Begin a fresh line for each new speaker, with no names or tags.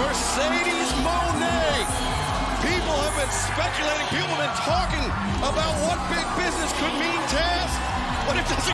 Mercedes MONE. People have been speculating, people have been talking about what big business could mean Taz, but it doesn't